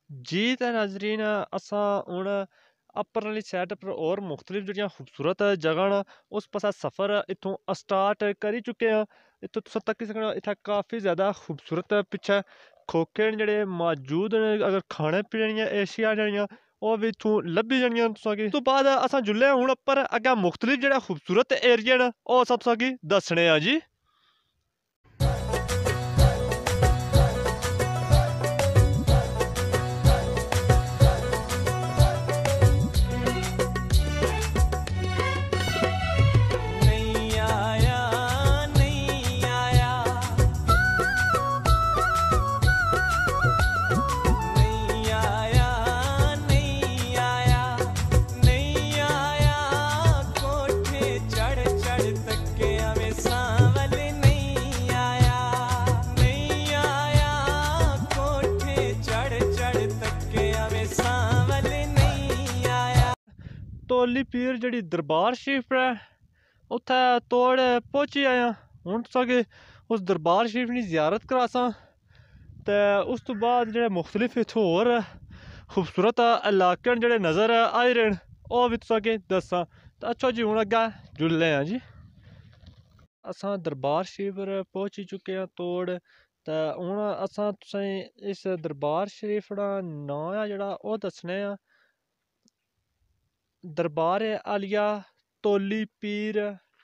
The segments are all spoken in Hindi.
जी ते नाजरीन असां हुण अपर आह्ली साइड पर होर मुख्तलिफ जेह्ड़ियां खूबसूरत जगह न उस पास्सै सफ़र इत्थों स्टार्ट करी चुके हैं। इत्थों तुस तक्की सकने इत्थै काफ़ी ज़्यादा खूबसूरत पिच्छे खोखे न जेह्ड़े मौजूद न। अगर खाने पीने दियां एशिया जेह्ड़ियां ओह् बी इत्थों लब्भी जानियां तुसेंगी। उस तो बाद असां जुल्ले हून उप्पर अग्गें मुख्तलिफ जेह्ड़े खूबसूरत एरिया न ओह् असां तुसेंगी दस्सने आं जी। तौली पीर जेह्ड़ी दरबार शरीफ है उत्थै तोड़ पहुंची आया। हूँ तुसेंगी उस दरबार शरीफ की जियारत करासां ते उस तो बाद जेह्ड़े मुख्तलिफ इत्थों होर खूबसूरत इलाके न जेह्ड़े नज़र आई रहे न ओह् बी तुसेंगी दस्सां। तो अच्छा जी हूँ अग्गें जुड़ने आं जी। असां दरबार शरीफ पर पहुंची चुके हैं तोड़ ते हूँ असां तुसेंगी इस दरबार शरीफ दा नांऽ ऐ जेह्ड़ा ओह् दस्सने आं। दरबार आलिया तौली पीर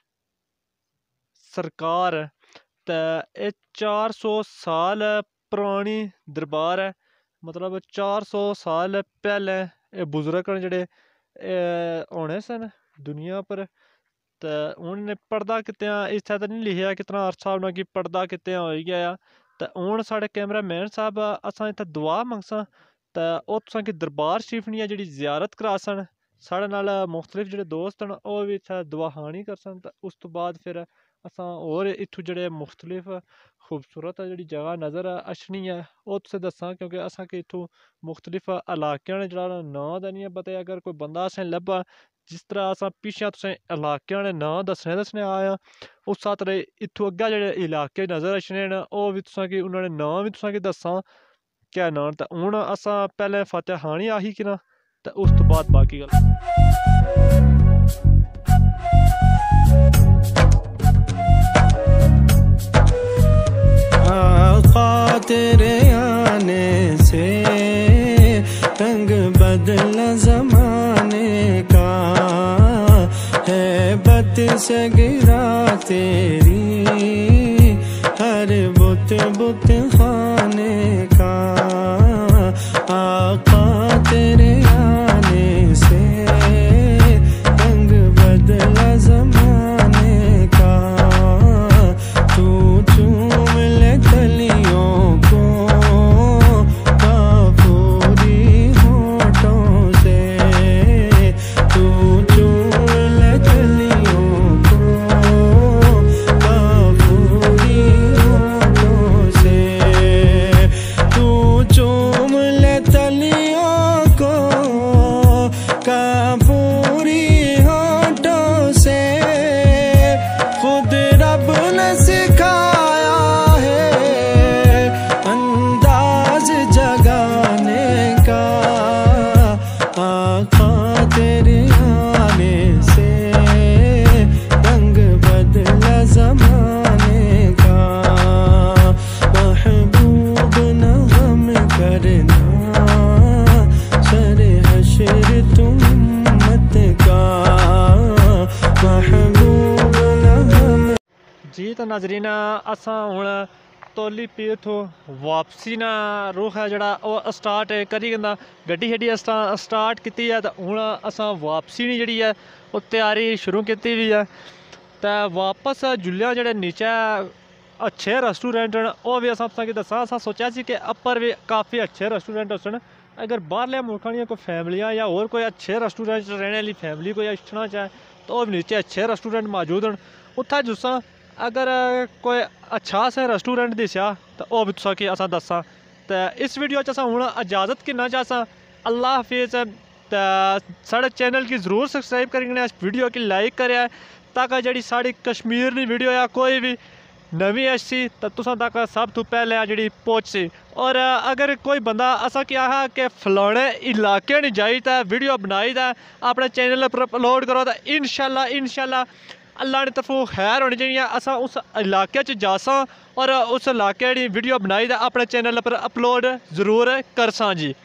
सरकार ते एह् 400 साल पुरानी दरबार है। मतलब 400 साल पैह्लें एह् बुजुर्ग न जेह्ड़े होने सन दुनिया पर। ते हून पर्दा कीते इत्थै ते नहीं लिखेआ कितना अरसा होना कि पर्दा कीते होई गया। ते हून साढ़े कैमरा मैन साहब असां इत्थै दुआ मंगसां ते ओह् तुसेंगी दरबार शरीफ दी जेह्ड़ी जियारत करासन। साढ़े नाल मुख्तलिफ जेह्ड़े दोस्त न ओह् बी इत्थै दुआ खानी करसन। ते उस तो बाद फिर असां होर इत्थूं जेह्ड़े मुख्तलिफ खूबसूरत जेह्ड़ी जगह नज़र अच्छनी ऐ ओह् तुसें दस्सां क्योंकि असांखे इत्थूं मुख्तलिफ इलाके न जेह्ड़ा नांऽ दा निं पता। अगर कोई बंदा असें लब्भा जिस तरह असां पिच्छें तुसें इलाकें दे नांऽ दस्सने आए आं उस तरह इत्थूं अग्गें जेह्ड़े इलाके नज़र अच्छने न ओह् बी तुसेंगी उन्होंने नांऽ बी तुसेंगी दस्सां क्या नांऽ। ते हून असां पैह्लें फतेह खानी आही कि ना ते उस तो बाद बाकी गल्ल। तेरे आने से रंग बदला जमाने का है बत से गिरा तेरी हर बुत बुत खाने का। आका तेरे आने से रंग बदला जमाने का। तू चूम ले कलियों को काफूरी होठों से। तू चूम ले कलियों को काफूरी होठों से। तू चूम ले तलियों को काफूरी होठों से। खुद रब ने सिखाया है अंदाज जगाने का। आका तेरे आने से रंग बदला जमाने का। महबूब न गम करना सरे हशर तुम मत का। महबूब न गम। जी तो नाजरीन असां हुण तौली पीर तो वापसी ना रुख है जेह्ड़ा ओह् स्टार्ट करी जंदा। गड्डी शड्डी स्टार्ट कीती है ते हून असां वापसी दी जेह्ड़ी ऐ ओह् त्यारी शुरू कीती दी है। ते वापस जुल्ले जेह्ड़े नीचे अच्छे रेस्टोरेंट न ओह् बी असां तुसेंगी दस्सां। असां सोचेआ सी कि अप्पर बी काफ़ी अच्छे रेस्टोरेंट होसन। अगर बाहरले मुल्खां दियां कोई फैमलियां या होर कोई अच्छे रेस्टोरेंट च रौह्ने आह्ली फैमली कोई अच्छना चाहे तो ओह् नीचे अच्छे रेस्टोरेंट मौजूद न उत्थै जुस्सां। अगर कोई अच्छा असें रेस्टोरेंट दिस्सेआ तो ओह् बी तुसेंगी असां दस्सां। ते इस वीडियो च असां हुण इजाज़त गिनना चाहसां। अल्लाह हाफिज़। ते साढ़े चैनल गी ज़रूर सब्सक्राइब करियै इस वीडियो गी लाइक करेआ ताकि जेह्ड़ी साढ़ी कश्मीर दी वीडियो या कोई भी नवीं अच्छी तो तुसां तक सब तो पैह्लें जेह्ड़ी पहुंचसी। और अगर कोई बंदा असा क्या है कि फलाने इलाके नहीं जाइदा वीडियो बनाई दा अपने चैनल पर अपलोड करो तो इंशाल्लाह अल्लाह ने तरफों खैर होनी चाहिए। असा उस इलाके च जासां और उस इलाके दी वीडियो बनाई दा अपने चैनल पर अपलोड ज़रूर करसां जी।